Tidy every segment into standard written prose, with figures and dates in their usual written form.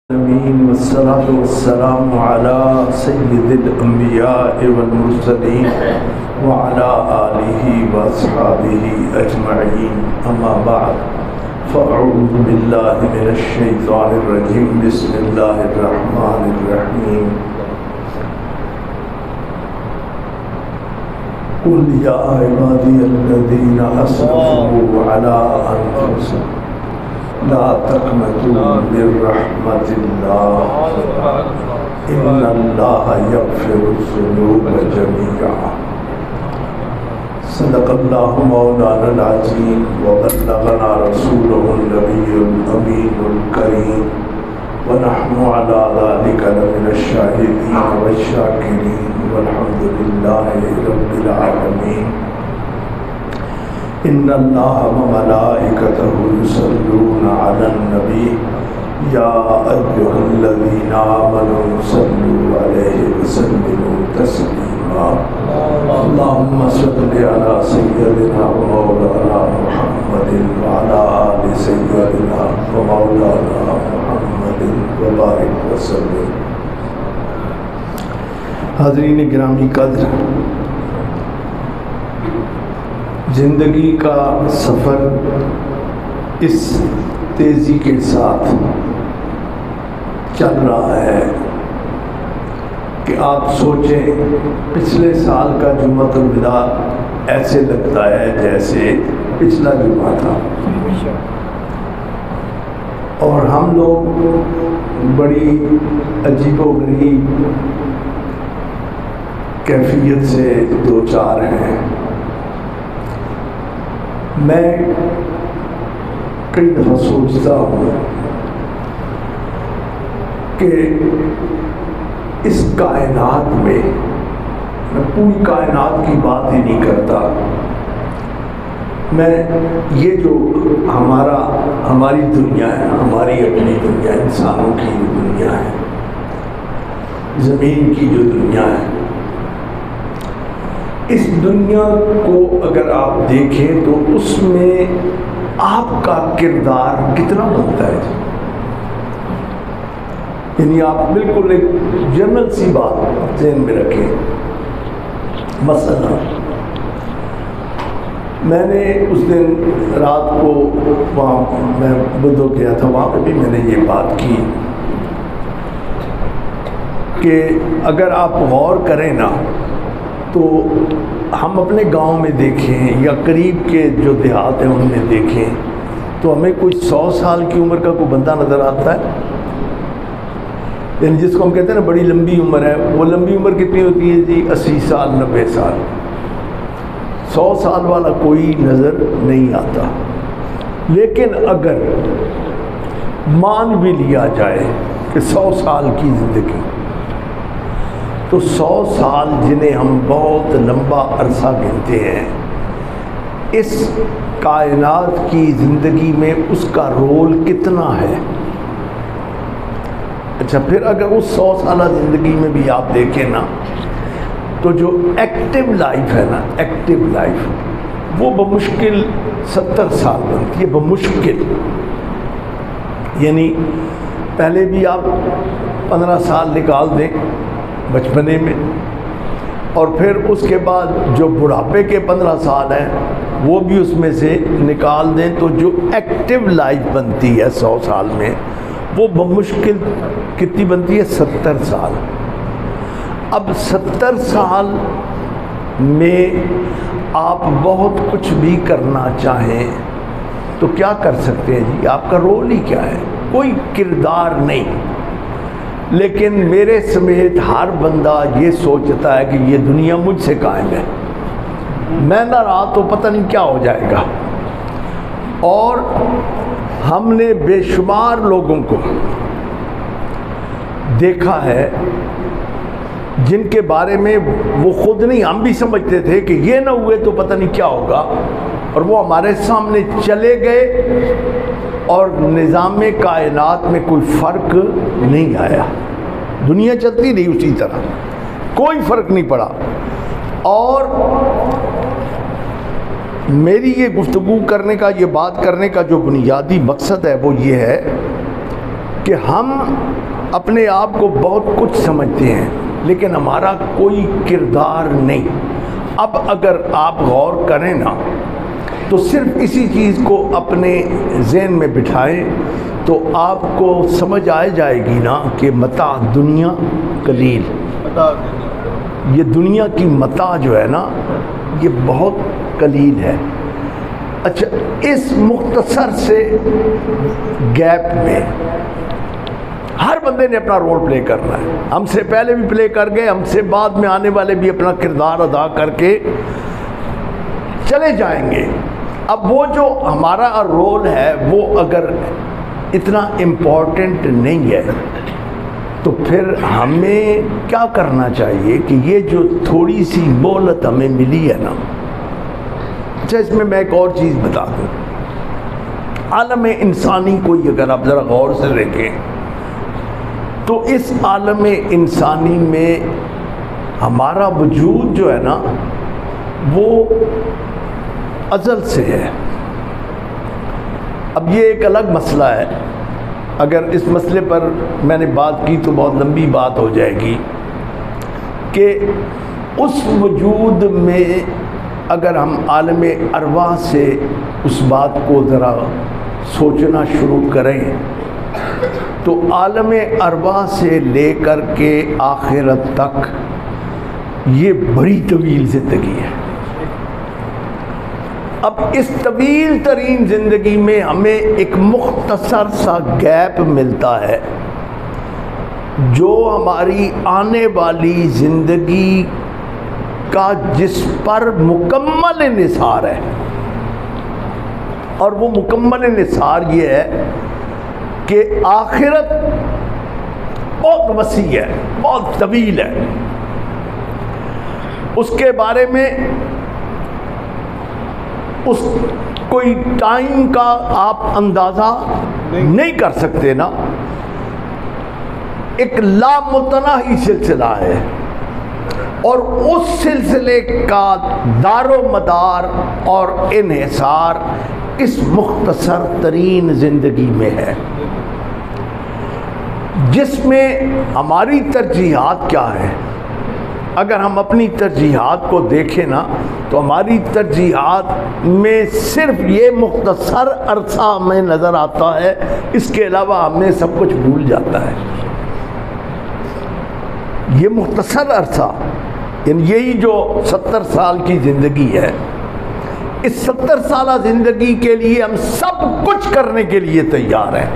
آمین والصلاة والسلام على سید الانبیاء والمرسلین وعلى آلہ واصحابہ اجمعین اما بعد فاعوذ باللہ من الشیطان الرجیم بسم اللہ الرحمن الرحیم قل یا عبادی الذین اسرفوا علی انفسهم لا تقنطوا من رحمت اللہ ان اللہ یغفر الذنوب جميعا صدق اللہ مولانا العظیم وبلغنا رسولہ النبی الامین الکریم ونحن على ذلك لمن الشاہدین والشاکرین والحمد للہ رب العالمین ان اللہ وملائکتہ یصلون علی النبی یا ایھا الذین آمنوا صلوا علیہ وسلموا تسلیما اللہم صل علی سیدنا ومولانا محمد وعلی آل سیدنا ومولانا محمد وبارک وسلم۔ حاضرین گرامی قدر، زندگی کا سفر اس تیزی کے ساتھ چل رہا ہے کہ آپ سوچیں پچھلے سال کا جمعۃ الوداع ایسے لگتا ہے جیسے پچھلا جمعہ تھا، اور ہم لوگ بڑی عجیب و غریب کیفیت سے دو چار ہیں۔ میں کئی دفعہ سوچتا ہوں کہ اس کائنات میں پوری کائنات کی بات ہی نہیں کرتا، میں یہ جو ہماری دنیا ہے، ہماری اپنی دنیا، انسانوں کی جو دنیا ہے، زمین کی جو دنیا ہے، اس دنیا کو اگر آپ دیکھیں تو اس میں آپ کا کردار کتنا بنتا ہے؟ یعنی آپ بالکل ایک جنرل سی بات ذہن میں رکھیں۔ مثلا میں نے اس دن رات کو وہاں میں بدو گیا تھا، وہاں پہ بھی میں نے یہ بات کی کہ اگر آپ غور کریں نا تو ہم اپنے گاؤں میں دیکھیں یا قریب کے جو دیہات ہیں ان میں دیکھیں تو ہمیں کوئی 100 سال کی عمر کا کوئی بندہ نظر آتا ہے، یعنی جس کو ہم کہتے ہیں نا بڑی لمبی عمر ہے، وہ لمبی عمر کتنی ہوتی ہے جی؟ 80 سال 90 سال۔ 100 سال والا کوئی نظر نہیں آتا۔ لیکن اگر مان بھی لیا جائے کہ 100 سال کی زندگی، تو 100 سال جنہیں ہم بہت لمبا عرصہ گنتے ہیں، اس کائنات کی زندگی میں اس کا رول کتنا ہے؟ اچھا، پھر اگر اس 100 سالہ زندگی میں بھی آپ دیکھیں نا تو جو ایکٹیو لائف ہے نا، ایکٹیو لائف وہ بمشکل 70 سال بنتی ہے، بمشکل۔ یعنی پہلے بھی آپ 15 سال نکال دیں بچپنے میں، اور پھر اس کے بعد جو بڑھاپے کے 15 سال ہیں وہ بھی اس میں سے نکال دیں، تو جو ایکٹیو لائف بنتی ہے 100 سال میں وہ بمشکل کتنی بنتی ہے؟ 70 سال۔ اب 70 سال میں آپ بہت کچھ بھی کرنا چاہیں تو کیا کر سکتے ہیں جی؟ آپ کا رول ہی کیا ہے؟ کوئی کردار نہیں۔ لیکن میرے سمیت ہر بندہ یہ سوچتا ہے کہ یہ دنیا مجھ سے قائم ہے، میں نہ رہا تو پتہ نہیں کیا ہو جائے گا۔ اور ہم نے بے شمار لوگوں کو دیکھا ہے جن کے بارے میں وہ خود نہیں، ہم بھی سمجھتے تھے کہ یہ نہ ہوئے تو پتہ نہیں کیا ہوگا، اور وہ ہمارے سامنے چلے گئے اور نظام کائنات میں کوئی فرق نہیں آیا، دنیا چلتی رہی اسی طرح، کوئی فرق نہیں پڑا۔ اور میری یہ گفتگو کرنے کا، یہ بات کرنے کا جو بنیادی مقصد ہے وہ یہ ہے کہ ہم اپنے آپ کو بہت کچھ سمجھتے ہیں لیکن ہمارا کوئی کردار نہیں. اب اگر آپ غور کریں نا تو صرف اسی چیز کو اپنے ذہن میں بٹھائیں تو آپ کو سمجھ آ جائے گی نا کہ متاع دنیا قلیل. یہ دنیا کی متاع جو ہے نا یہ بہت قلیل ہے. اچھا اس مختصر سے گیپ میں ہر بندے نے اپنا رول پلے کرنا ہے. ہم سے پہلے بھی پلے کر گئے, ہم سے بعد میں آنے والے بھی اپنا کردار ادا کر کے چلے جائیں گے. اب وہ جو ہمارا رول ہے وہ اگر اتنا امپورٹنٹ نہیں ہے تو پھر ہمیں کیا کرنا چاہیے کہ یہ جو تھوڑی سی مہلت ہمیں ملی ہے نا. اچھا اس میں ایک اور چیز بتا دوں. عالم انسانی کو اگر آپ ذرا غور سے دیکھیں تو اس عالم انسانی میں ہمارا وجود جو ہے نا وہ ازل سے ہے. اب یہ ایک الگ مسئلہ ہے, اگر اس مسئلے پر میں نے بات کی تو بہت لمبی بات ہو جائے گی کہ اس وجود میں اگر ہم عالم ارواح سے اس بات کو ذرا سوچنا شروع کریں تو عالم ارواح سے لے کر کے آخرت تک یہ بڑی طویل زندگی ہے. اب اس طویل ترین زندگی میں ہمیں ایک مختصر سا گیپ ملتا ہے جو ہماری آنے والی زندگی کا جس پر مکمل انحصار ہے. اور وہ مکمل انحصار یہ ہے کہ آخرت بہت وسیع ہے, بہت طویل ہے. اس کے بارے میں اس کوئی ٹائم کا آپ اندازہ نہیں کر سکتے نا. ایک لامتناہی سلسلہ ہے اور اس سلسلے کا دار و مدار اور انحصار اس مختصر ترین زندگی میں ہے جس میں ہماری ترجیحات کیا ہیں. اگر ہم اپنی ترجیحات کو دیکھیں نا تو ہماری ترجیحات میں صرف یہ مختصر عرصہ ہمیں نظر آتا ہے, اس کے علاوہ ہمیں سب کچھ بھول جاتا ہے. یہ مختصر عرصہ یعنی یہی جو 70 سال کی زندگی ہے, اس 70 سالہ زندگی کے لیے ہم سب کچھ کرنے کے لیے تیار ہیں.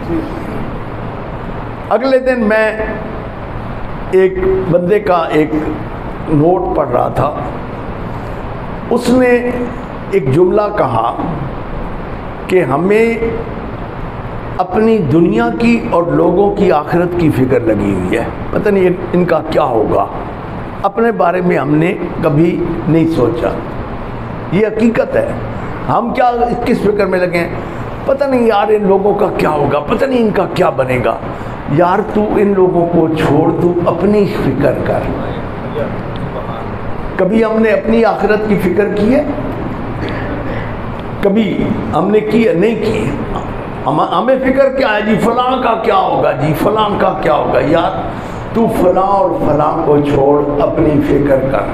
اگلے دن میں ایک بندے کا ایک نوٹ پڑھ رہا تھا, اس نے ایک جملہ کہا کہ ہمیں اپنی دنیا کی اور لوگوں کی آخرت کی فکر لگی ہوئی ہے, پتہ نہیں ان کا کیا ہوگا. اپنے بارے میں ہم نے کبھی نہیں سوچا. یہ حقیقت ہے. ہم کیا کس فکر میں لگے ہیں, پتہ نہیں یار ان لوگوں کا کیا ہوگا, پتہ نہیں ان کا کیا بنے گا. یار تو ان لوگوں کو چھوڑ, تو اپنی فکر کر. کبھی ہم نے اپنی آخرت کی فکر کی ہے؟ کبھی ہم نے کی ہے؟ نہیں کی. ہمیں فکر کیا ہے جی فلاں کا کیا ہوگا, جی فلاں کا کیا ہوگا. یار تو فلاں اور فلاں کو چھوڑ, اپنی فکر کر.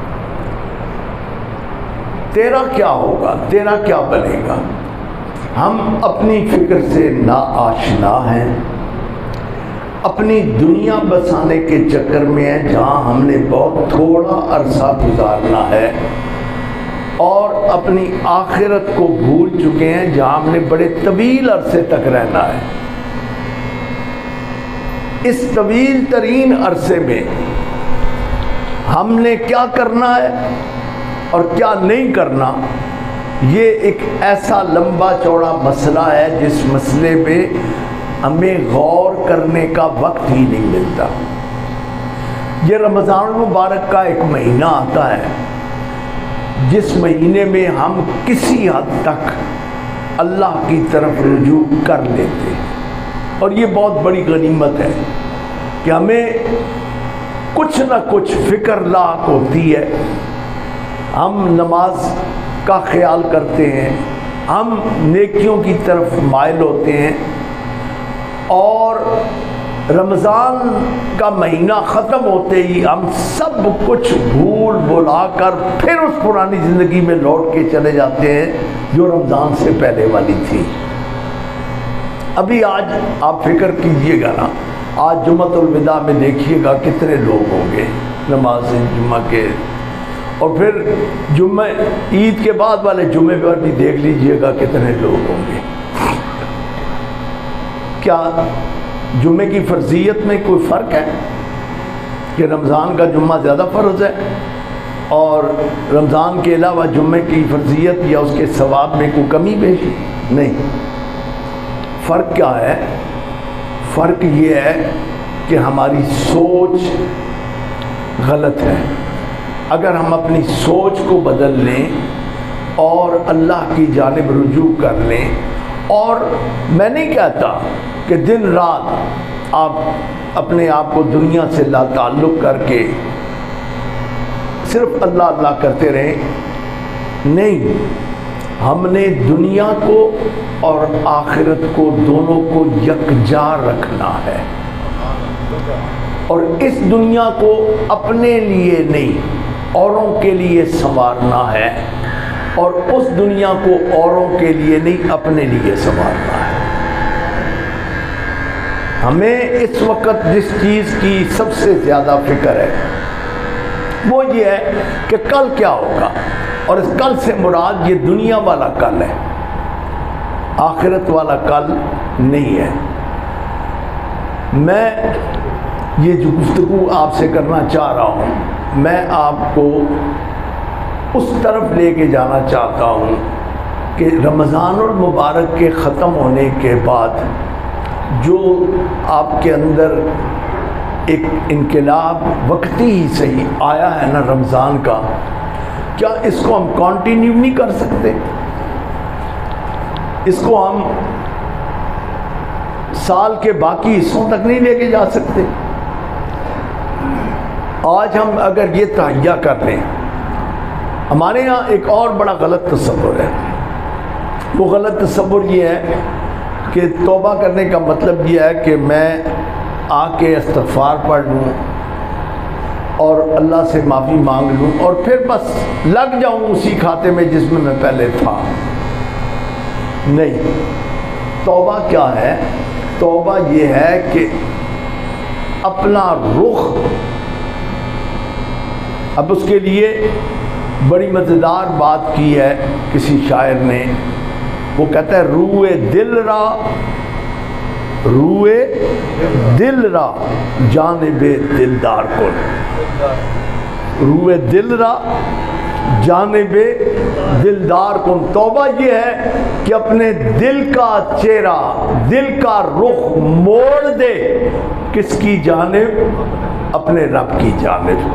تیرا کیا ہوگا, تیرا کیا بنے گا. ہم اپنی فکر سے ناآشنا ہیں, اپنی دنیا بسانے کے چکر میں ہیں جہاں ہم نے بہت تھوڑا عرصہ گزارنا ہے, اور اپنی آخرت کو بھول چکے ہیں جہاں ہم نے بڑے طویل عرصے تک رہنا ہے. اس طویل ترین عرصے میں ہم نے کیا کرنا ہے اور کیا نہیں کرنا, یہ ایک ایسا لمبا چوڑا مسئلہ ہے جس مسئلے پہ ہمیں غور کرنے کا وقت ہی نہیں ملتا. یہ رمضان المبارک کا ایک مہینہ آتا ہے جس مہینے میں ہم کسی حد تک اللہ کی طرف رجوع کر لیتے ہیں, اور یہ بہت بڑی غنیمت ہے کہ ہمیں کچھ نہ کچھ فکر لاحق ہوتی ہے. ہم نماز کا خیال کرتے ہیں, ہم نیکیوں کی طرف مائل ہوتے ہیں, اور رمضان کا مہینہ ختم ہوتے ہی ہم سب کچھ بھول بھلا کر پھر اس پرانی زندگی میں لوٹ کے چلے جاتے ہیں جو رمضان سے پہلے والی تھی۔ ابھی آج آپ فکر کیجئے گا نا، آج جمعۃ الوداع میں دیکھیے گا کتنے لوگ ہوں گے نماز جمعہ کے، اور پھر جمعہ عید کے بعد والے جمعے پر بھی دیکھ لیجئے گا کتنے لوگ ہوں گے۔ کیا جمعے کی فرضیت میں کوئی فرق ہے کہ رمضان کا جمعہ زیادہ فرض ہے اور رمضان کے علاوہ جمعے کی فرضیت یا اس کے ثواب میں کوئی کمی بیشی؟ نہیں۔ فرق کیا ہے؟ فرق یہ ہے کہ ہماری سوچ غلط ہے۔ اگر ہم اپنی سوچ کو بدل لیں اور اللہ کی جانب رجوع کر لیں، اور میں نہیں کہتا کہ دن رات آپ اپنے آپ کو دنیا سے لا تعلق کر کے صرف اللہ اللہ کرتے رہیں، نہیں، ہم نے دنیا کو اور آخرت کو دونوں کو یکجا رکھنا ہے، اور اس دنیا کو اپنے لیے نہیں اوروں کے لیے سنوارنا ہے، اور اس دنیا کو اوروں کے لیے نہیں اپنے لیے سنوارنا ہے۔ ہمیں اس وقت جس چیز کی سب سے زیادہ فکر ہے وہ یہ ہے کہ کل کیا ہوگا، اور اس کل سے مراد یہ دنیا والا کل ہے، آخرت والا کل نہیں ہے۔ میں یہ جو گفتگو آپ سے کرنا چاہ رہا ہوں، میں آپ کو اس طرف لے کے جانا چاہتا ہوں کہ رمضان المبارک کے ختم ہونے کے بعد جو آپ کے اندر ایک انقلاب وقتی ہی صحیح آیا ہے نا رمضان کا، کیا اس کو ہم کنٹینیو نہیں کر سکتے؟ اس کو ہم سال کے باقی حصوں تک نہیں لے کے جا سکتے؟ آج ہم اگر یہ تہیہ کر لیں، ہمارے ہاں ایک اور بڑا غلط تصور ہے۔ وہ غلط تصور یہ ہے کہ توبہ کرنے کا مطلب یہ ہے کہ میں آ کے استغفار پڑھ لوں اور اللہ سے معافی مانگ لوں اور پھر بس لگ جاؤں اسی کھاتے میں جس میں پہلے تھا۔ نہیں، توبہ کیا ہے؟ توبہ یہ ہے کہ اپنا رخ، اب اس کے لیے بڑی مزیدار بات کی ہے کسی شاعر نے، وہ کہتا ہے روئے دل را، روئے دل را جانب دلدار کن، روئے دل را جانب دلدار کن۔ توبہ یہ ہے کہ اپنے دل کا چہرہ، دل کا رخ موڑ دے، کس کی جانب؟ اپنے رب کی جانب۔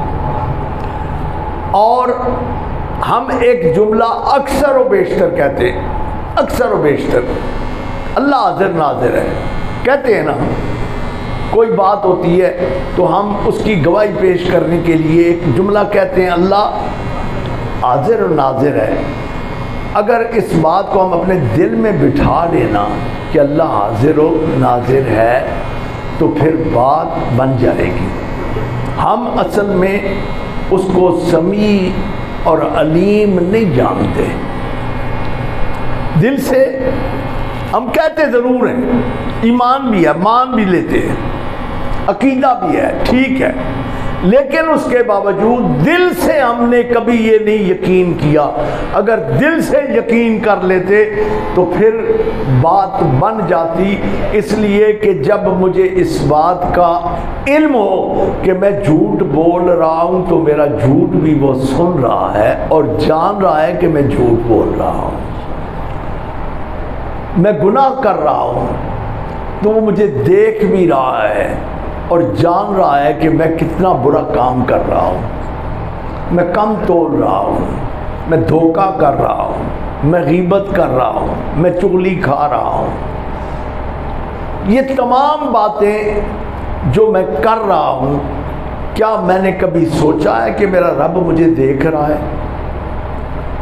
اور ہم ایک جملہ اکثر و بیشتر کہتے ہیں، اکثر و بیشتر، اللہ حاضر ناظر ہے، کہتے ہیں نا، کوئی بات ہوتی ہے تو ہم اس کی گواہی پیش کرنے کے لیے ایک جملہ کہتے ہیں، اللہ حاضر و ناظر ہے۔ اگر اس بات کو ہم اپنے دل میں بٹھا لینا کہ اللہ حاضر و ناظر ہے تو پھر بات بن جائے گی۔ ہم اصل میں اس کو سمیع اور علیم نہیں جانتے، دل سے ہم کہتے ضرور ہیں، ایمان بھی ہے، مان بھی لیتے ہیں، عقیدہ بھی ہے، ٹھیک ہے، لیکن اس کے باوجود دل سے ہم نے کبھی یہ نہیں یقین کیا۔ اگر دل سے یقین کر لیتے تو پھر بات بن جاتی، اس لیے کہ جب مجھے اس بات کا علم ہو کہ میں جھوٹ بول رہا ہوں تو میرا جھوٹ بھی وہ سن رہا ہے اور جان رہا ہے کہ میں جھوٹ بول رہا ہوں، میں گناہ کر رہا ہوں تو وہ مجھے دیکھ بھی رہا ہے اور جان رہا ہے کہ میں کتنا برا کام کر رہا ہوں، میں کم تول رہا ہوں، میں دھوکہ کر رہا ہوں، میں غیبت کر رہا ہوں، میں چغلی کھا رہا ہوں۔ یہ تمام باتیں جو میں کر رہا ہوں، کیا میں نے کبھی سوچا ہے کہ میرا رب مجھے دیکھ رہا ہے؟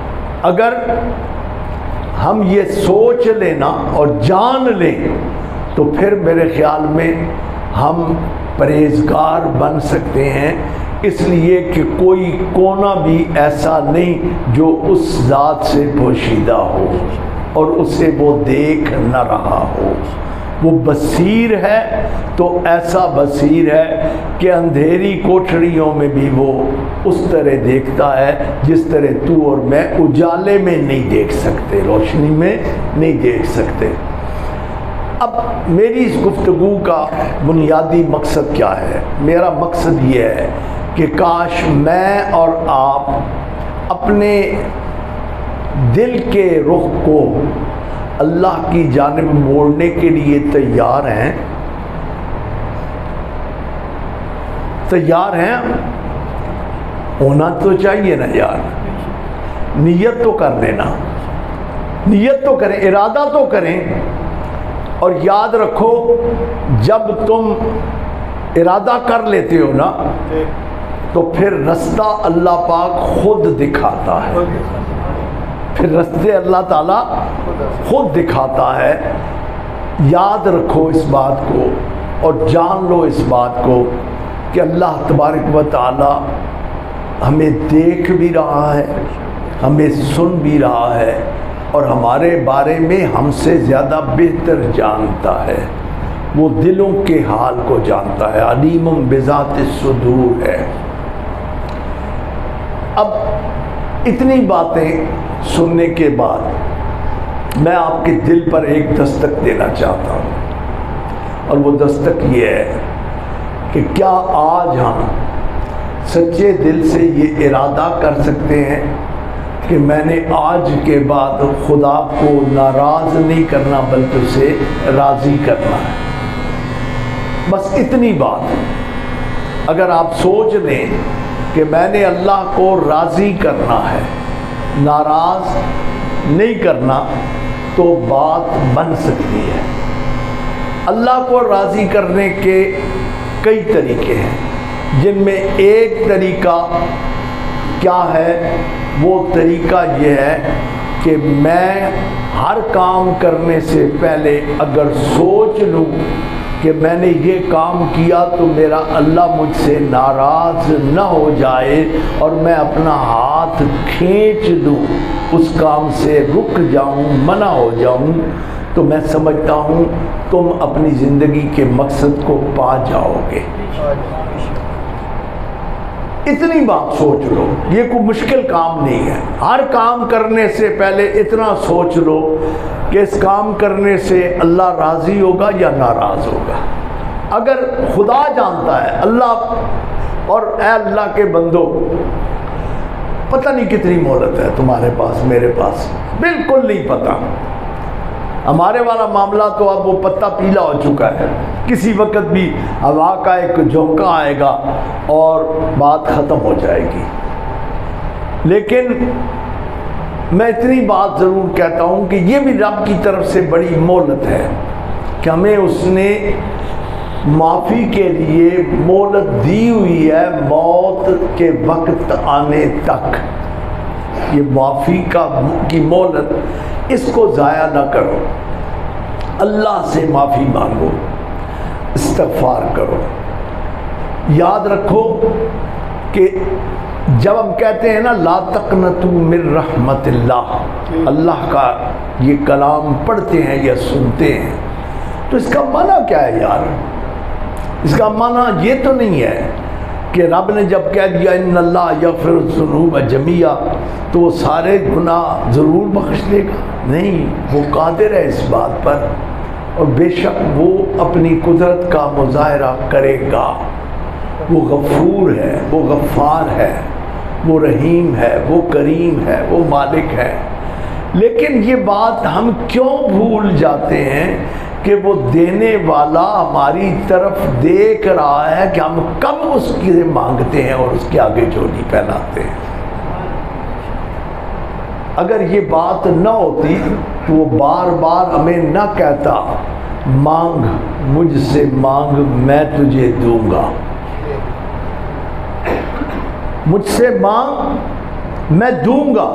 اگر ہم یہ سوچ لینا اور جان لیں تو پھر میرے خیال میں ہم پرہیزگار بن سکتے ہیں، اس لیے کہ کوئی کونا بھی ایسا نہیں جو اس ذات سے پوشیدہ ہو اور اسے وہ دیکھ نہ رہا ہو۔ وہ بصیر ہے تو ایسا بصیر ہے کہ اندھیری کوٹھریوں میں بھی وہ اس طرح دیکھتا ہے جس طرح تو اور میں اجالے میں نہیں دیکھ سکتے، روشنی میں نہیں دیکھ سکتے۔ اب میری اس گفتگو کا بنیادی مقصد کیا ہے؟ میرا مقصد یہ ہے کہ کاش میں اور آپ اپنے دل کے رخ کو اللہ کی جانب موڑنے کے لیے تیار ہیں، تیار ہیں، ہونا تو چاہیے نا یار، نیت تو کر لینا، نیت تو کریں، ارادہ تو کریں، اور یاد رکھو جب تم ارادہ کر لیتے ہو نا تو پھر رستہ اللہ پاک خود دکھاتا ہے، پھر رستے اللہ تعالیٰ خود دکھاتا ہے۔ یاد رکھو اس بات کو اور جان لو اس بات کو کہ اللہ تبارک و تعالیٰ ہمیں دیکھ بھی رہا ہے، ہمیں سن بھی رہا ہے، اور ہمارے بارے میں ہم سے زیادہ بہتر جانتا ہے، وہ دلوں کے حال کو جانتا ہے، علیم بذات الصدور ہے۔ اب اتنی باتیں سننے کے بعد میں آپ کے دل پر ایک دستک دینا چاہتا ہوں، اور وہ دستک یہ ہے کہ کیا آج ہم سچے دل سے یہ ارادہ کر سکتے ہیں کہ میں نے آج کے بعد خدا کو ناراض نہیں کرنا بلکہ اسے راضی کرنا ہے؟ بس اتنی بات اگر آپ سوچ لیں کہ میں نے اللہ کو راضی کرنا ہے، ناراض نہیں کرنا، تو بات بن سکتی ہے۔ اللہ کو راضی کرنے کے کئی طریقے ہیں، جن میں ایک طریقہ کیا ہے؟ وہ طریقہ یہ ہے کہ میں ہر کام کرنے سے پہلے اگر سوچ لوں کہ میں نے یہ کام کیا تو میرا اللہ مجھ سے ناراض نہ ہو جائے، اور میں اپنا ہاتھ کھینچ لوں، اس کام سے رک جاؤں، منع ہو جاؤں، تو میں سمجھتا ہوں تم اپنی زندگی کے مقصد کو پا جاؤ گے۔ اتنی بات سوچ لو، یہ کوئی مشکل کام نہیں ہے۔ ہر کام کرنے سے پہلے اتنا سوچ لو کہ اس کام کرنے سے اللہ راضی ہوگا یا ناراض ہوگا۔ اگر خدا جانتا ہے، اللہ، اور اے اللہ کے بندو، پتہ نہیں کتنی مہلت ہے تمہارے پاس، میرے پاس بالکل نہیں پتہ۔ ہمارے والا معاملہ تو اب وہ پتہ پیلا ہو چکا ہے، کسی وقت بھی ہوا کا ایک جھونکا آئے گا اور بات ختم ہو جائے گی۔ لیکن میں اتنی بات ضرور کہتا ہوں کہ یہ بھی رب کی طرف سے بڑی مہلت ہے کہ ہمیں اس نے معافی کے لیے مہلت دی ہوئی ہے موت کے وقت آنے تک۔ یہ معافی کی مہلت، اس کو ضائع نہ کرو، اللہ سے معافی مانگو، استغفار کرو۔ یاد رکھو کہ جب ہم کہتے ہیں نا لا تقنطوا من رحمت اللہ، اللہ کا یہ کلام پڑھتے ہیں یا سنتے ہیں، تو اس کا معنی کیا ہے یار؟ اس کا معنی یہ تو نہیں ہے کہ رب نے جب کہہ دیا ان اللہ یغفر الذنوب جمیعا تو وہ سارے گناہ ضرور بخش دے گا۔ نہیں، وہ قادر ہے اس بات پر، اور بے شک وہ اپنی قدرت کا مظاہرہ کرے گا۔ وہ غفور ہے، وہ غفار ہے، وہ رحیم ہے، وہ کریم ہے، وہ مالک ہے۔ لیکن یہ بات ہم کیوں بھول جاتے ہیں کہ وہ دینے والا ہماری طرف دیکھ رہا ہے کہ ہم کب اس کی مانگتے ہیں اور اس کے آگے جھولی پہناتے ہیں۔ اگر یہ بات نہ ہوتی تو وہ بار بار ہمیں نہ کہتا مانگ، مجھ سے مانگ میں تجھے دوں گا، مجھ سے مانگ میں دوں گا۔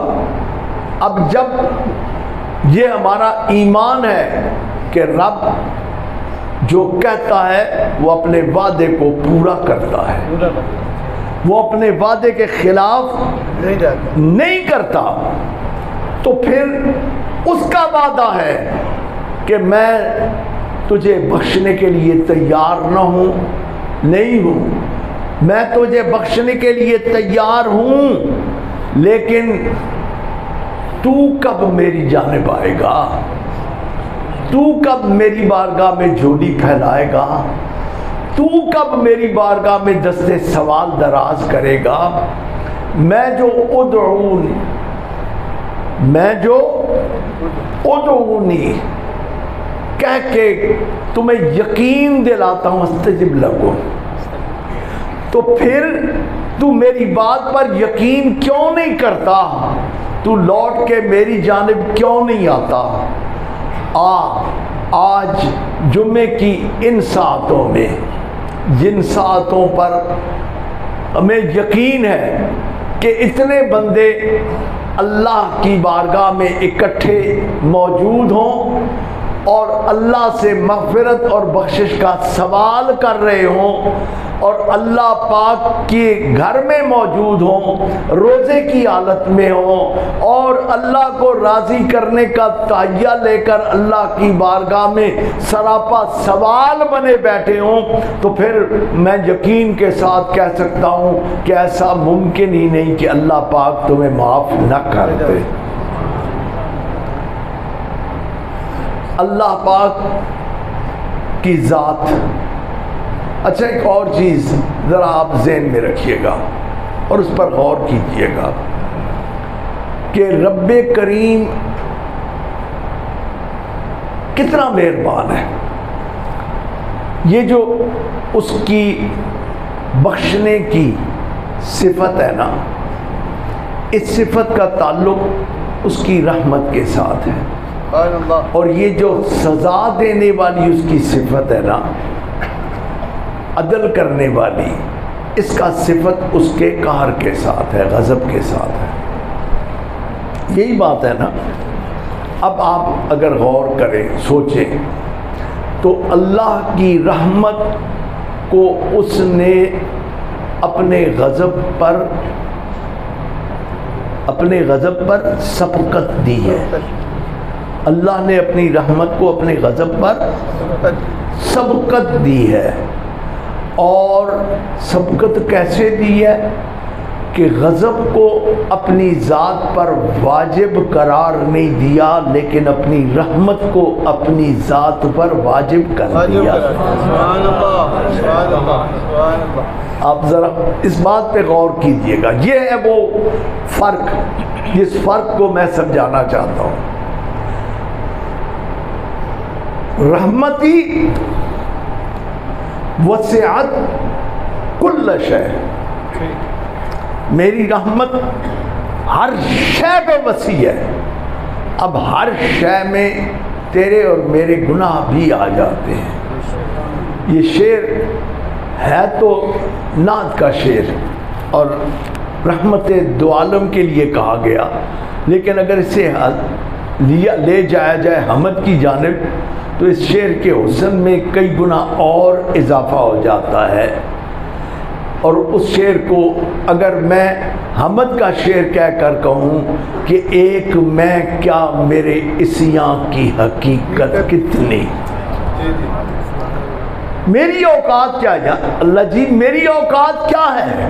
اب جب یہ ہمارا ایمان ہے کہ رب جو کہتا ہے وہ اپنے وعدے کو پورا کرتا ہے، وہ اپنے وعدے کے خلاف نہیں کرتا، تو پھر اس کا وعدہ ہے کہ میں تجھے بخشنے کے لیے تیار نہیں ہوں، میں تجھے بخشنے کے لیے تیار ہوں، لیکن تو کب میری جانب آئے گا، تو کب میری بارگاہ میں جھولی پھیلائے گا، تو کب میری بارگاہ میں دستے سوال دراز کرے گا؟ میں جو ادعونی کہہ کے تمہیں یقین دلاتا ہوں استجب لکم، تو پھر تو میری بات پر یقین کیوں نہیں کرتا؟ تو لوٹ کے میری جانب کیوں نہیں آتا؟ آج جمعے کی ان ساعتوں میں، جن ساعتوں پر ہمیں یقین ہے کہ اتنے بندے اللہ کی بارگاہ میں اکٹھے موجود ہوں اور اللہ سے مغفرت اور بخشش کا سوال کر رہے ہوں، اور اللہ پاک کے گھر میں موجود ہوں، روزے کی حالت میں ہوں، اور اللہ کو راضی کرنے کا تہیہ لے کر اللہ کی بارگاہ میں سراپا سوال بنے بیٹھے ہوں، تو پھر میں یقین کے ساتھ کہہ سکتا ہوں کہ ایسا ممکن ہی نہیں کہ اللہ پاک تمہیں معاف نہ کر دے۔ اللہ پاک کی ذات۔ اچھا، ایک اور چیز ذرا آپ ذہن میں رکھیے گا اور اس پر غور کیجیے گا کہ رب کریم کتنا مہربان ہے۔ یہ جو اس کی بخشنے کی صفت ہے نا، اس صفت کا تعلق اس کی رحمت کے ساتھ ہے، اور یہ جو سزا دینے والی اس کی صفت ہے نا، عدل کرنے والی، اس کا صفت اس کے قہر کے ساتھ ہے، غضب کے ساتھ ہے۔ یہی بات ہے نا۔ اب آپ اگر غور کریں، سوچیں، تو اللہ کی رحمت کو اس نے اپنے غضب پر سبقت دی ہے۔ اللہ نے اپنی رحمت کو اپنے غضب پر سبقت دی ہے، اور سبقت کیسے دی ہے کہ غضب کو اپنی ذات پر واجب قرار نہیں دیا، لیکن اپنی رحمت کو اپنی ذات پر واجب کر دیا۔ آپ ذرا اس بات پہ غور کیجئے گا، یہ ہے وہ فرق، جس فرق کو میں سمجھانا چاہتا ہوں۔ رحمتی وسعت کل شے، میری رحمت ہر شے پہ وسیع ہے۔ اب ہر شے میں تیرے اور میرے گناہ بھی آ جاتے ہیں۔ یہ شعر ہے تو نعت کا شعر اور رحمت دو عالم کے لیے کہا گیا، لیکن اگر اسے لے جایا جائے حمد کی جانب تو اس شعر کے حسن میں کئی گنا اور اضافہ ہو جاتا ہے، اور اس شعر کو اگر میں حمد کا شعر کہہ کر کہوں کہ ایک میں کیا میرے عصیاں کی حقیقت کتنی، میری اوقات کیا ہے اللہ جی، میری اوقات کیا ہے،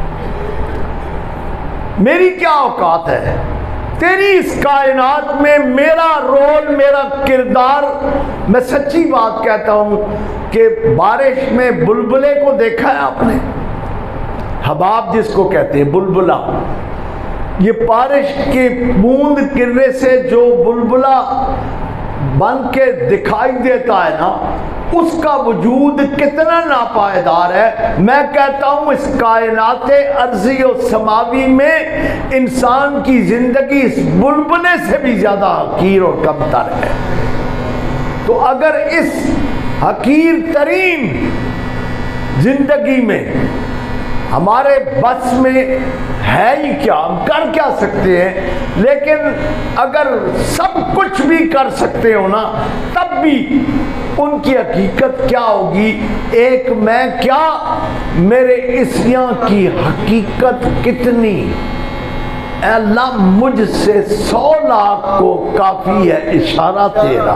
میری کیا اوقات ہے، تیری اس کائنات میں میرا رول، میرا کردار۔ میں سچی بات کہتا ہوں کہ بارش میں بلبلے کو دیکھا ہے آپ نے، حباب جس کو کہتے ہیں، بلبلا، یہ بارش کی بوند گرنے سے جو بلبلا بن کے دکھائی دیتا ہے نا، اس کا وجود کتنا ناپائیدار ہے۔ میں کہتا ہوں اس کائنات ارضی و سماوی میں انسان کی زندگی اس بلبلے سے بھی زیادہ حقیر اور کم تر ہے۔ تو اگر اس حقیر ترین زندگی میں ہمارے بس میں ہے ہی کیا، ہم کر کیا سکتے ہیں؟ لیکن اگر سب کچھ بھی کر سکتے ہو نا، تب بھی ان کی حقیقت کیا ہوگی؟ ایک میں کیا، میرے عصیاں کی حقیقت کتنی؟ اے اللہ مجھ سے 100 لاکھ کو کافی ہے اشارہ تیرا،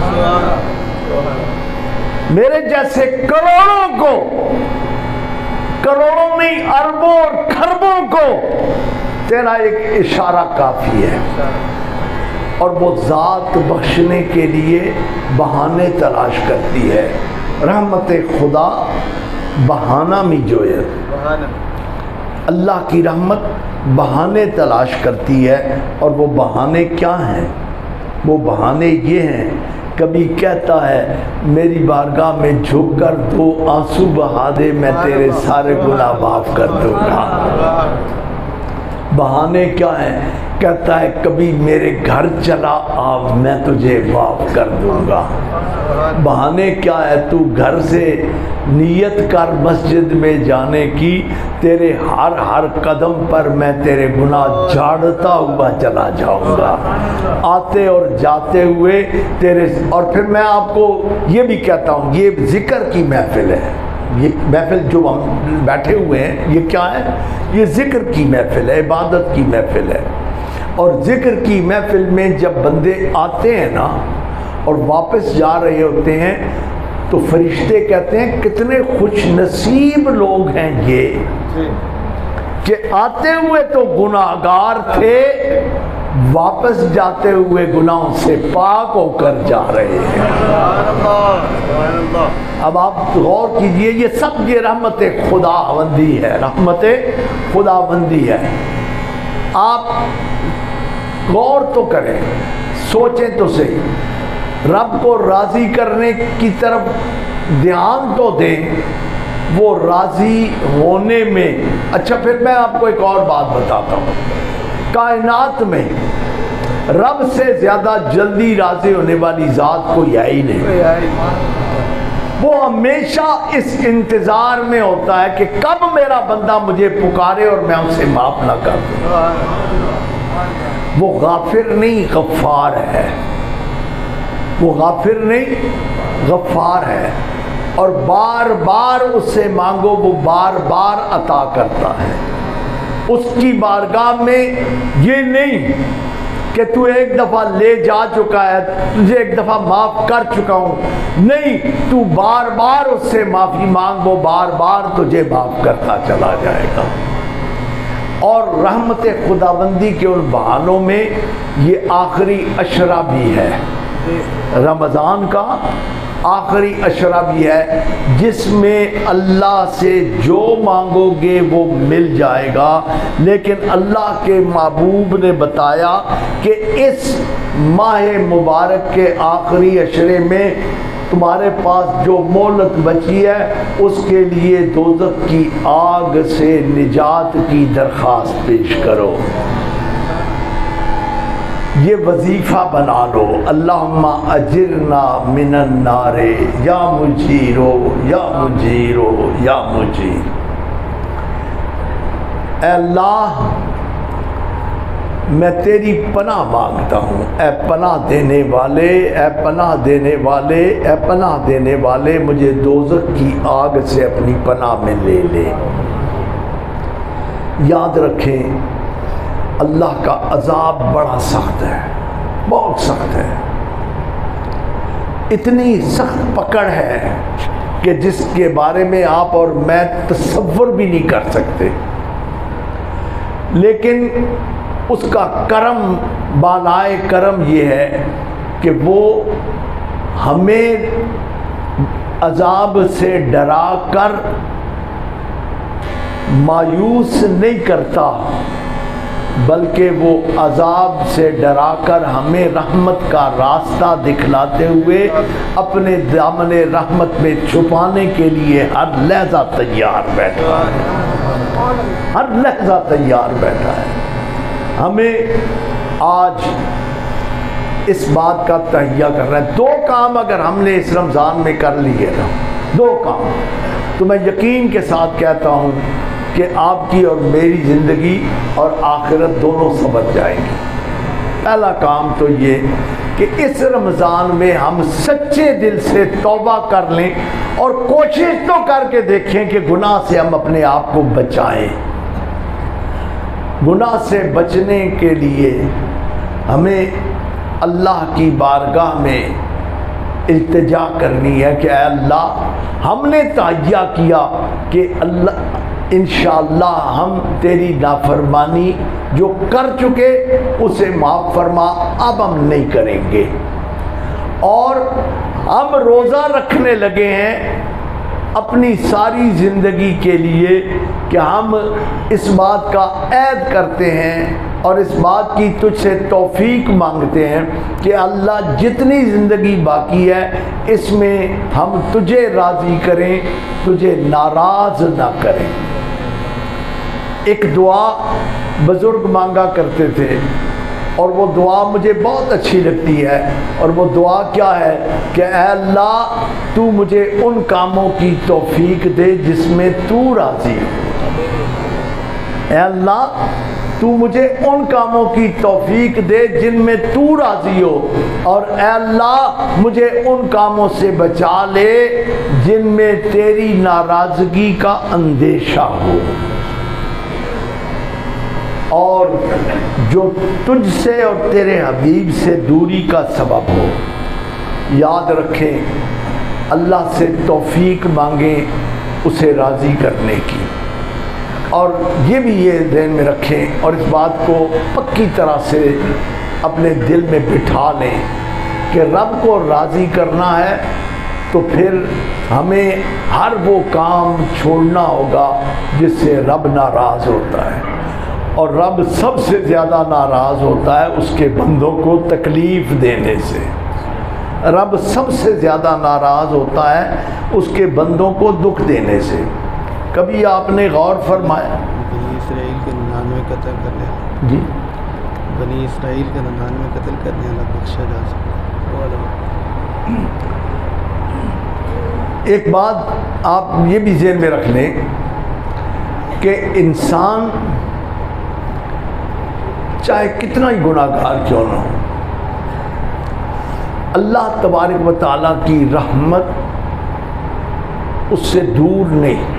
میرے جیسے کروڑوں کو، کروڑوں نہیں اربوں اور کھربوں کو تیرا ایک اشارہ کافی ہے۔ اور وہ ذات بخشنے کے لیے بہانے تلاش کرتی ہے۔ رحمت خدا بہانہ میں جو ہے، اللہ کی رحمت بہانے تلاش کرتی ہے۔ اور وہ بہانے کیا ہیں؟ وہ بہانے یہ ہیں، کبھی کہتا ہے میری بارگاہ میں جھک کر 2 آنسو بہا دے، میں تیرے سارے گناہ معاف کر دوں گا۔ بہانے کیا ہیں؟ کہتا ہے کبھی میرے گھر چلا آ، میں تجھے معاف کر دوں گا۔ بہانے کیا ہے؟ تو گھر سے نیت کر مسجد میں جانے کی، تیرے ہر قدم پر میں تیرے گناہ جھاڑتا ہوا چلا جاؤں گا، آتے اور جاتے ہوئے تیرے۔ اور پھر میں آپ کو یہ بھی کہتا ہوں، یہ ذکر کی محفل ہے، یہ محفل جو ہم بیٹھے ہوئے ہیں یہ کیا ہے؟ یہ ذکر کی محفل ہے، عبادت کی محفل ہے۔ اور ذکر کی محفل میں جب بندے آتے ہیں نا اور واپس جا رہے ہوتے ہیں تو فرشتے کہتے ہیں کتنے خوش نصیب لوگ ہیں یہ، کہ آتے ہوئے تو گناہگار تھے، واپس جاتے ہوئے گناہوں سے پاک ہو کر جا رہے ہیں۔ اب آپ غور کیجئے، یہ سب یہ رحمت خداوندی ہے، رحمت خداوندی ہے۔ آپ غور تو کریں، سوچیں تو صحیح، رب کو راضی کرنے کی طرف دھیان تو دیں، وہ راضی ہونے میں۔ اچھا پھر میں آپ کو ایک اور بات بتاتا ہوں، کائنات میں رب سے زیادہ جلدی راضی ہونے والی ذات کوئی ہے ہی نہیں۔ وہ ہمیشہ اس انتظار میں ہوتا ہے کہ کب میرا بندہ مجھے پکارے اور میں اسے معاف نہ کر دوں۔ وہ غافر نہیں غفار ہے، وہ غافر نہیں غفار ہے، اور بار بار اس سے مانگو وہ بار بار عطا کرتا ہے۔ اس کی بارگاہ میں یہ نہیں کہ تو ایک دفعہ لے جا چکا ہے، تجھے ایک دفعہ معاف کر چکا ہوں، نہیں، تو بار بار اس سے معافی مانگ، وہ بار بار تجھے معاف کرتا چلا جائے گا۔ اور رحمت خداوندی کے ان بہانوں میں یہ آخری عشرہ بھی ہے، رمضان کا آخری عشرہ بھی ہے، جس میں اللہ سے جو مانگو گے وہ مل جائے گا۔ لیکن اللہ کے محبوب نے بتایا کہ اس ماہ مبارک کے آخری عشرے میں تمہارے پاس جو مہلت بچی ہے اس کے لیے دوزخ کی آگ سے نجات کی درخواست پیش کرو۔ یہ وظیفہ بنا لو، اللہم اجرنا من النار یا مجیرو یا مجیرو یا مجیر۔ اے اللہ میں تیری پناہ مانگتا ہوں، اے پناہ دینے والے، اے پناہ دینے والے، اے پناہ دینے والے، مجھے دوزخ کی آگ سے اپنی پناہ میں لے لے۔ یاد رکھیں اللہ کا عذاب بڑا سخت ہے، بہت سخت ہے، اتنی سخت پکڑ ہے کہ جس کے بارے میں آپ اور میں تصور بھی نہیں کر سکتے۔ لیکن اس کا کرم، بالائے کرم یہ ہے کہ وہ ہمیں عذاب سے ڈرا کر مایوس نہیں کرتا، بلکہ وہ عذاب سے ڈرا کر ہمیں رحمت کا راستہ دکھلاتے ہوئے اپنے دامن رحمت میں چھپانے کے لیے ہر لحظہ تیار بیٹھا ہے، ہر لحظہ تیار بیٹھا ہے۔ ہمیں آج اس بات کا تہیہ کرنا ہے۔ 2 کام اگر ہم نے اس رمضان میں کر لیے نا، 2 کام، تو میں یقین کے ساتھ کہتا ہوں کہ آپ کی اور میری زندگی اور آخرت دونوں سبر جائیں گی۔ پہلا کام تو یہ کہ اس رمضان میں ہم سچے دل سے توبہ کر لیں اور کوشش تو کر کے دیکھیں کہ گناہ سے ہم اپنے آپ کو بچائیں۔ گناہ سے بچنے کے لیے ہمیں اللہ کی بارگاہ میں التجا کرنی ہے کہ اے اللہ، ہم نے تہیہ کیا کہ اللہ انشاءاللہ ہم تیری نافرمانی جو کر چکے اسے معاف فرما، اب ہم نہیں کریں گے۔ اور ہم روزہ رکھنے لگے ہیں اپنی ساری زندگی کے لیے کہ ہم اس بات کا عہد کرتے ہیں اور اس بات کی تجھ سے توفیق مانگتے ہیں کہ اللہ جتنی زندگی باقی ہے اس میں ہم تجھے راضی کریں، تجھے ناراض نہ کریں۔ ایک دعا بزرگ مانگا کرتے تھے اور وہ دعا مجھے بہت اچھی لگتی ہے، اور وہ دعا کیا ہے کہ اے اللہ تو مجھے ان کاموں کی توفیق دے جس میں تو راضی ہو۔ اے اللہ تو مجھے ان کاموں کی توفیق دے جن میں تو راضی ہو، اور اے اللہ مجھے ان کاموں سے بچا لے جن میں تیری ناراضگی کا اندیشہ ہو، اور جو تجھ سے اور تیرے حبیب سے دوری کا سبب ہو۔ یاد رکھیں، اللہ سے توفیق مانگیں اسے راضی کرنے کی، اور یہ بھی یہ ذہن میں رکھیں اور اس بات کو پکی طرح سے اپنے دل میں بٹھا لیں کہ رب کو راضی کرنا ہے تو پھر ہمیں ہر وہ کام چھوڑنا ہوگا جس سے رب ناراض ہوتا ہے، اور رب سب سے زیادہ ناراض ہوتا ہے اس کے بندوں کو تکلیف دینے سے۔ رب سب سے زیادہ ناراض ہوتا ہے اس کے بندوں کو دکھ دینے سے۔ کبھی آپ نے غور فرمایا بنی اسرائیل کے 99 قتل کرنے والا، جی بنی اسرائیل کے 99 قتل کرنے والا بخشا جا سکتا۔ ایک بات آپ یہ بھی ذہن میں رکھ لیں کہ انسان چاہے کتنا ہی گناہ گار کیوں نہ ہو، اللہ تبارک و تعالیٰ کی رحمت اس سے دور نہیں۔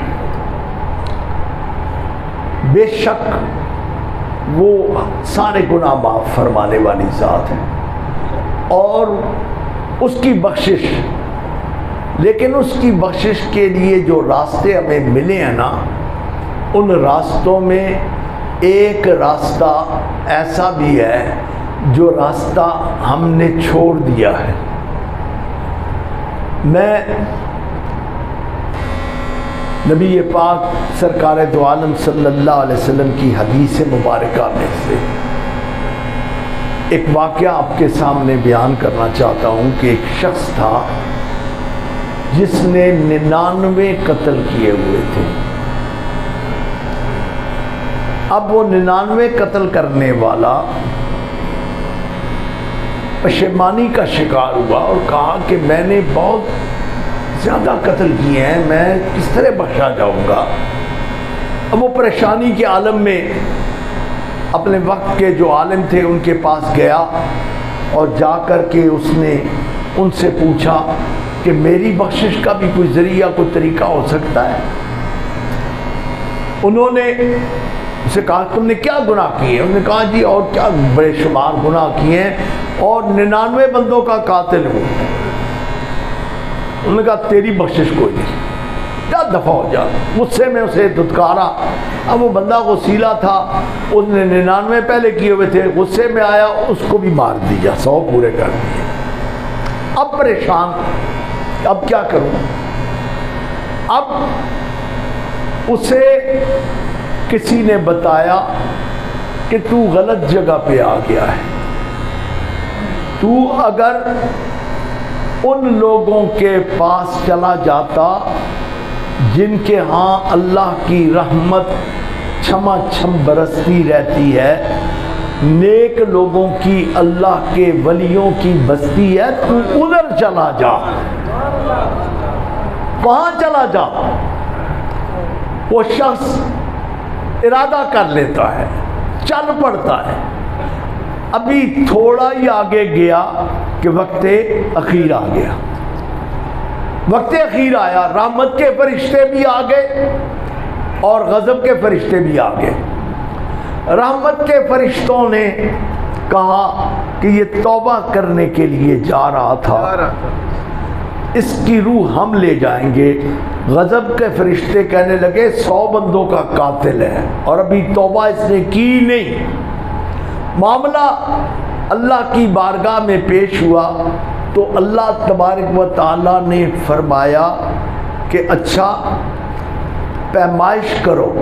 بے شک وہ سارے گناہ معاف فرمانے والی ذات ہے اور اس کی بخشش، لیکن اس کی بخشش کے لیے جو راستے ہمیں ملے ہیں نا، ان راستوں میں ایک راستہ ایسا بھی ہے جو راستہ ہم نے چھوڑ دیا ہے۔ میں نبی پاک سرکار دو عالم صلی اللہ علیہ وسلم کی حدیث مبارکہ میں سے ایک واقعہ آپ کے سامنے بیان کرنا چاہتا ہوں کہ ایک شخص تھا جس نے 99 قتل کیے ہوئے تھے۔ اب وہ 99 قتل کرنے والا پشیمانی کا شکار ہوا اور کہا کہ میں نے بہت زیادہ قتل کیے ہیں، میں کس طرح بخشا جاؤں گا۔ اب وہ پریشانی کے عالم میں اپنے وقت کے جو عالم تھے ان کے پاس گیا اور جا کر کے اس نے ان سے پوچھا کہ میری بخشش کا بھی کوئی ذریعہ کوئی طریقہ ہو سکتا ہے۔ انہوں نے اسے کہا تم نے کیا گناہ کیے؟ انہوں نے کہا جی اور کیا بڑے شمار گناہ کیے ہیں اور 99 بندوں کا قاتل ہوں۔ انہوں نے کہا تیری بخشش کوئی نہیں، کیا دفع ہو جا۔ غصے میں اسے دھتکارا۔ اب وہ بندہ غسیلا تھا، اس نے 99 پہلے کیے ہوئے تھے، غصے میں آیا اس کو بھی مار دیا، 100 پورے کر دیے۔ اب پریشان، اب کیا کروں؟ اب اسے کسی نے بتایا کہ تو غلط جگہ پہ آ گیا ہے، تو اگر ان لوگوں کے پاس چلا جاتا جن کے ہاں اللہ کی رحمت چھما چھم برستی رہتی ہے، نیک لوگوں کی، اللہ کے ولیوں کی بستی ہے، تو ادھر چلا جا، وہاں چلا جا۔ وہ شخص ارادہ کر لیتا ہے، چل پڑتا ہے۔ ابھی تھوڑا ہی آگے گیا کہ وقت اخیر آ گیا، وقت اخیر آیا، رحمت کے فرشتے بھی آ گئے اور غضب کے فرشتے بھی آ گئے۔ رحمت کے فرشتوں نے کہا کہ یہ توبہ کرنے کے لیے جا رہا تھا، اس کی روح ہم لے جائیں گے۔ غضب کے فرشتے کہنے لگے 100 بندوں کا قاتل ہے اور ابھی توبہ اس نے کی نہیں۔ معاملہ اللہ کی بارگاہ میں پیش ہوا تو اللہ تبارک و تعالیٰ نے فرمایا کہ اچھا پیمائش کرو،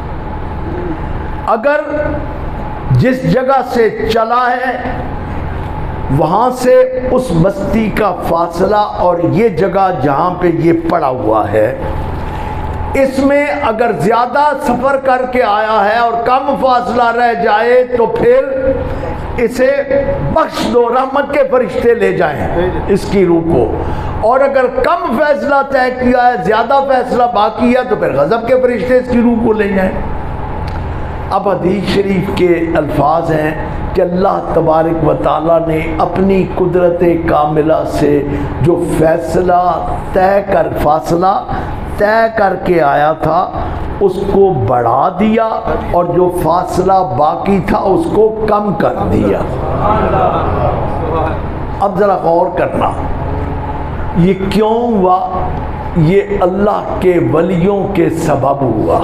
اگر جس جگہ سے چلا ہے وہاں سے اس بستی کا فاصلہ اور یہ جگہ جہاں پہ یہ پڑا ہوا ہے، اس میں اگر زیادہ سفر کر کے آیا ہے اور کم فاصلہ رہ جائے تو پھر اسے بخش دو، رحمت کے فرشتے لے جائیں اس کی روح کو، اور اگر کم فیصلہ طے کیا ہے، زیادہ فیصلہ باقی ہے، تو پھر غضب کے فرشتے اس کی روح کو لے جائیں۔ اب حدیث شریف کے الفاظ ہیں کہ اللہ تبارک و تعالیٰ نے اپنی قدرت کاملہ سے جو فاصلہ طے کر کے آیا تھا اس کو بڑھا دیا اور جو فاصلہ باقی تھا اس کو کم کر دیا۔ اب ذرا غور کرنا، یہ کیوں ہوا؟ یہ اللہ کے ولیوں کے سبب ہوا۔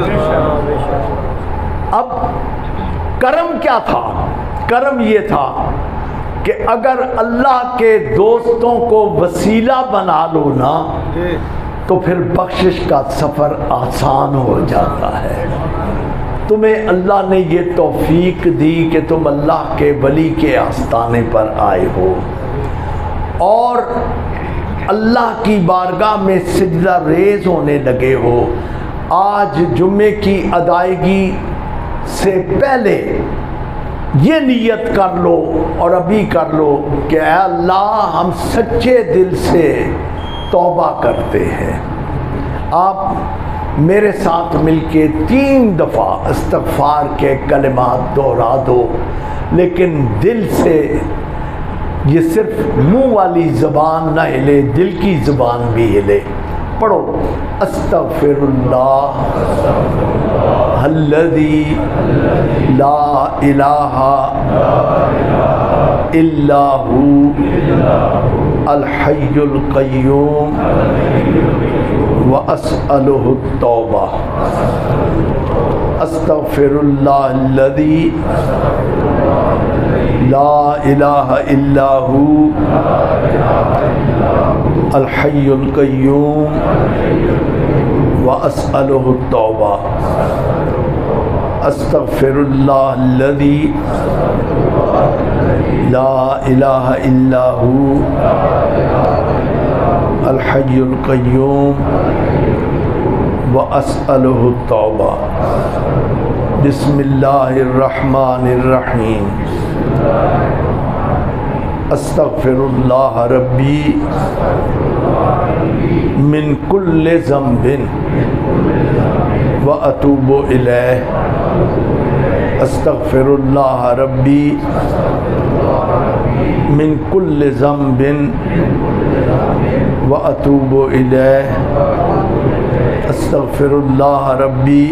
اب کرم کیا تھا؟ کرم یہ تھا کہ اگر اللہ کے دوستوں کو وسیلہ بنا لو نا تو پھر بخشش کا سفر آسان ہو جاتا ہے۔ تمہیں اللہ نے یہ توفیق دی کہ تم اللہ کے ولی کے آستانے پر آئے ہو اور اللہ کی بارگاہ میں سجدہ ریز ہونے لگے ہو۔ آج جمعے کی ادائیگی سے پہلے یہ نیت کر لو اور ابھی کر لو کہ اے اللہ ہم سچے دل سے توبہ کرتے ہیں۔ آپ میرے ساتھ مل کے 3 دفعہ استغفار کے کلمات دہرا دو، لیکن دل سے، یہ صرف منہ والی زبان نہ ہلے، دل کی زبان بھی ہلے۔ پڑھو، استغفر اللہ الذی لا الہ الا ہو الحی القیوم واسألہ التوبہ۔ استغفر اللہ الذی لا الہ الا ہو الحی القیوم واسألہ التوبہ۔ استغفر اللہ الذی لا الہ الا ہو الحی القیوم واسألہ التوبہ۔ بسم اللہ الرحمن الرحیم۔ استغفر اللہ ربی من کل ذنب واتوب الیہ۔ استغفر اللہ ربی من کل ذنب واتوب الیہ۔ استغفر اللہ ربی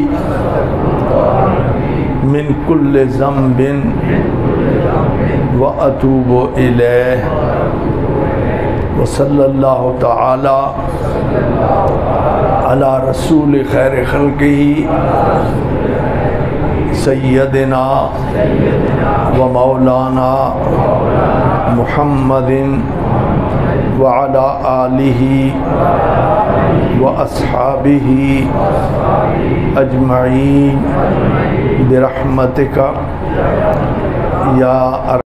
من کل ذنب واتوب الیہ۔ وصلی اللہ تعالی علی رسول خیر خلقہ سیدنا و مولانا محمد وعلی آلہ و اصحابہ اجمعین برحمتک یا